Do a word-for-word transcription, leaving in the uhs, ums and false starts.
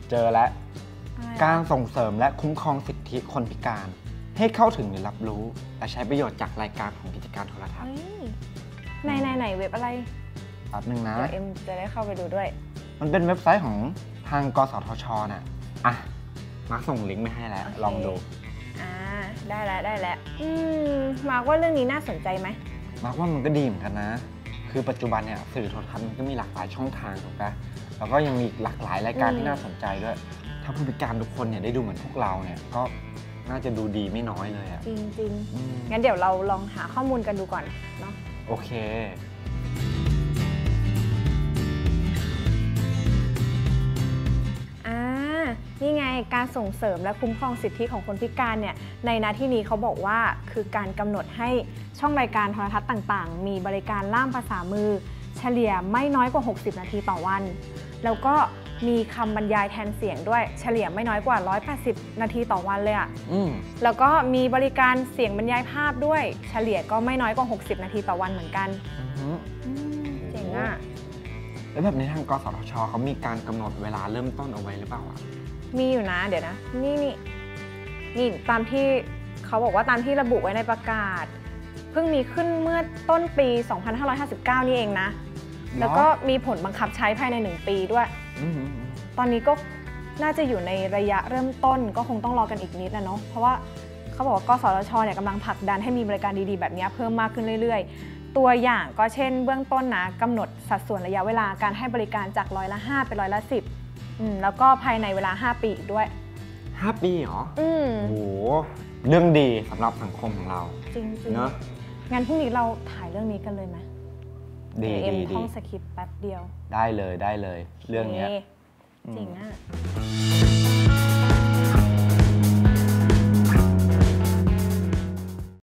เจอแล้วการส่งเสริมและคุ้มครองสิทธิคนพิการให้เข้าถึงหรือรับรู้และใช้ประโยชน์จากรายการของกิจการโทรทัศน์ในในไหนเว็บอะไรแป๊บนึงนะเดี๋ยวเอ็มจะได้เข้าไปดูด้วยมันเป็นเว็บไซต์ของทางกสทช.น่ะอ่ะมาร์คส่งลิงก์ไปให้แล้ว ลองดูอ่าได้แล้วได้แล้วอืมมาร์คว่าเรื่องนี้น่าสนใจไหมมาร์คว่ามันก็ดีเหมือนกันนะคือปัจจุบันเนี่ยสื่อโทรทัศน์มันก็มีหลากหลายช่องทางถูกปะแล้วก็ยังมีหลากหลายรายการที่น่าสนใจด้วยถ้าผู้พิการทุกคนเนี่ยได้ดูเหมือนพวกเราเนี่ยก็น่าจะดูดีไม่น้อยเลยอ่ะจริงจริงงั้นเดี๋ยวเราลองหาข้อมูลกันดูก่อนเนาะโอเคนี่ไงการส่งเสริมและคุ้มครองสิทธิของคนพิการเนี่ยในหน้าที่นี้เขาบอกว่าคือการกำหนดให้ช่องรายการโทรทัศน์ต่างๆมีบริการล่ามภาษามือเฉลี่ยไม่น้อยกว่าหกสิบนาทีต่อวันแล้วก็มีคำบรรยายแทนเสียงด้วยเฉลี่ยไม่น้อยกว่าหนึ่งร้อยแปดสิบนาทีต่อวันเลยอ่ะแล้วก็มีบริการเสียงบรรยายภาพด้วยเฉลี่ยก็ไม่น้อยกว่าหกสิบนาทีต่อวันเหมือนกันเจ๋งอ่ะแล้วแบบในทางกสทช.เขามีการกำหนดเวลาเริ่มต้นเอาไว้หรือเปล่าอ่ะมีอยู่นะเดี๋ยวนะนี่นี่นี่ตามที่เขาบอกว่าตามที่ระบุไว้ในประกาศเพิ่งมีขึ้นเมื่อต้นปี สองพันห้าร้อยห้าสิบเก้า นี่เองนะแล้วก็มีผลบังคับใช้ภายในหนึ่งปีด้วยตอนนี้ก็น่าจะอยู่ในระยะเริ่มต้นก็คงต้องรอกันอีกนิดนะเนาะเพราะว่าเขาบอกว่ากสทช.เนี่ยกำลังผลักดันให้มีบริการดีๆแบบนี้เพิ่มมากขึ้นเรื่อยๆตัวอย่างก็เช่นเบื้องต้นนะกำหนดสัดส่วนระยะเวลาการให้บริการจากร้อยละห้าเป็นร้อยละสิบแล้วก็ภายในเวลาห้าปีอีกด้วยห้าปีเหรออืมโอ้โหเรื่องดีสำหรับสังคมของเราจริงๆเนอะงั้นพรุ่งนี้เราถ่ายเรื่องนี้กันเลยไหมดีเอ็มท่องสคริปต์แป๊บเดียวได้เลยได้เลยเรื่องนี้จริงอ่ะ